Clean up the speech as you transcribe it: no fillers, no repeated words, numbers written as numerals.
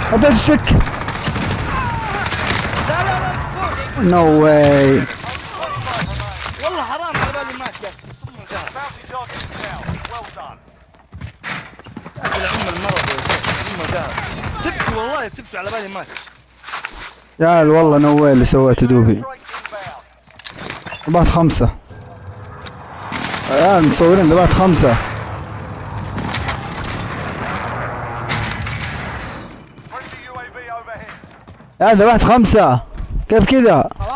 ابيض الشك. لا لا لا نو واي. والله حرام على بالي مات يا اخي. صم الجهل. يا اخي العم المرض يا شيخ. صم الجهل. سبته والله سبته على بالي مات. يا عيال والله نو واي اللي سويته دوبي. ذبحت 5. الآن مصورين ذبحت 5. يا ذبحت 5 كيف كذا؟